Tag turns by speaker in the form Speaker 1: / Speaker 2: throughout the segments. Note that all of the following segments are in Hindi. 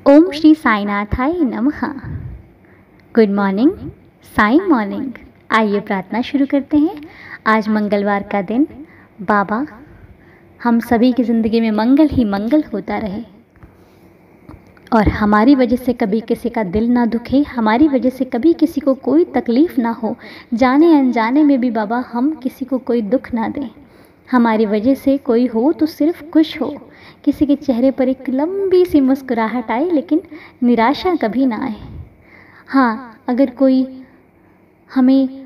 Speaker 1: ओम श्री साईनाथाय नमः। Good morning, Sai morning. आइए प्रार्थना शुरू करते हैं। आज मंगलवार का दिन, बाबा हम सभी की ज़िंदगी में मंगल ही मंगल होता रहे और हमारी वजह से कभी किसी का दिल ना दुखे, हमारी वजह से कभी किसी को कोई तकलीफ़ ना हो, जाने अनजाने में भी बाबा हम किसी को कोई दुख ना दें। हमारी वजह से कोई हो तो सिर्फ खुश हो, किसी के चेहरे पर एक लंबी सी मुस्कुराहट आए लेकिन निराशा कभी ना आए। हाँ, अगर कोई हमें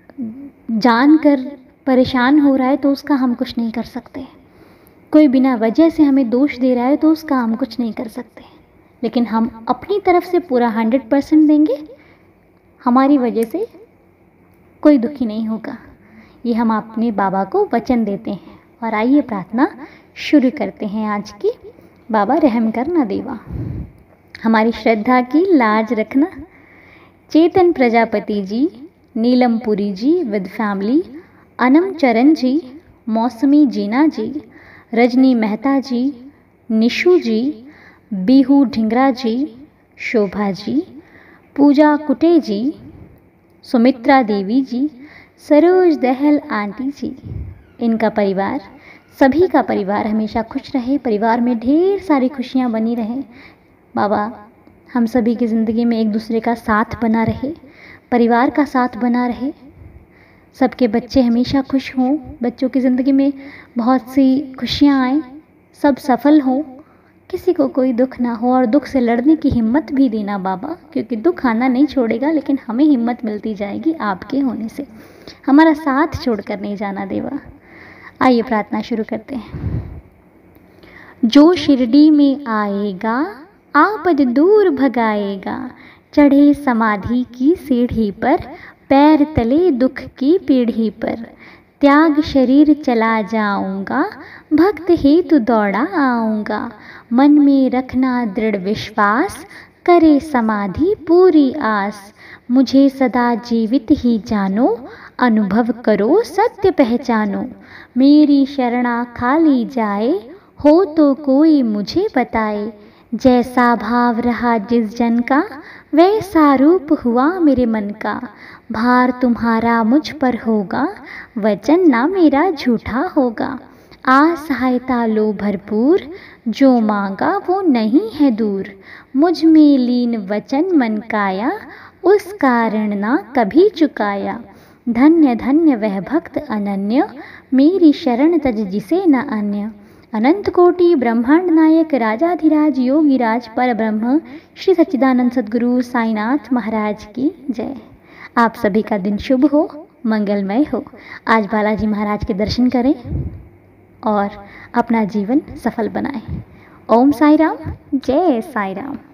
Speaker 1: जानकर परेशान हो रहा है तो उसका हम कुछ नहीं कर सकते। कोई बिना वजह से हमें दोष दे रहा है तो उसका हम कुछ नहीं कर सकते, लेकिन हम अपनी तरफ से पूरा 100% देंगे, हमारी वजह से कोई दुखी नहीं होगा। ये हम अपने बाबा को वचन देते हैं। और आइए प्रार्थना शुरू करते हैं आज की। बाबा रहम करना देवा, हमारी श्रद्धा की लाज रखना। चेतन प्रजापति जी, नीलमपुरी जी विद फैमिली, अनम चरण जी, मौसमी जीना जी, रजनी मेहता जी, निशु जी, बीहू ढिंगरा जी, शोभा जी, पूजा कुटे जी, सुमित्रा देवी जी, सरोज दहल आंटी जी, इनका परिवार, सभी का परिवार हमेशा खुश रहे, परिवार में ढेर सारी खुशियाँ बनी रहें। बाबा हम सभी की ज़िंदगी में एक दूसरे का साथ बना रहे, परिवार का साथ बना रहे, सबके बच्चे हमेशा खुश हों, बच्चों की ज़िंदगी में बहुत सी खुशियाँ आएँ, सब सफल हों, किसी को कोई दुख ना हो और दुख से लड़ने की हिम्मत भी देना बाबा, क्योंकि दुख आना नहीं छोड़ेगा लेकिन हमें हिम्मत मिलती जाएगी आपके होने से। हमारा साथ छोड़कर नहीं जाना देवा। आइए प्रार्थना शुरू करते हैं। जो शिरडी में आएगा आपद दूर भगाएगा, चढ़े समाधि की सीढ़ी पर, पैर तले दुख की पीढ़ी पर, त्याग शरीर चला जाऊंगा, भक्त हेतु दौड़ा आऊंगा, मन में रखना दृढ़ विश्वास, करे समाधि पूरी आस, मुझे सदा जीवित ही जानो, अनुभव करो सत्य पहचानो, मेरी शरणा खाली जाए, हो तो कोई मुझे बताए, जैसा भाव रहा जिस जन का, वैसा रूप हुआ मेरे मन का, भार तुम्हारा मुझ पर होगा, वचन ना मेरा झूठा होगा, आ सहायता लो भरपूर, जो मांगा वो नहीं है दूर, मुझ में लीन वचन मन काया, उस कारण ना कभी चुकाया, धन्य धन्य वह भक्त अनन्य, मेरी शरण तज जिसे न अन्य, अनंत कोटि ब्रह्मांड नायक राजाधिराज योगीराज पर ब्रह्म श्री सच्चिदानंद सद्गुरु साईनाथ महाराज की जय। आप सभी का दिन शुभ हो, मंगलमय हो। आज बालाजी महाराज के दर्शन करें और अपना जीवन सफल बनाएं। ओम साई राम, जय साई राम।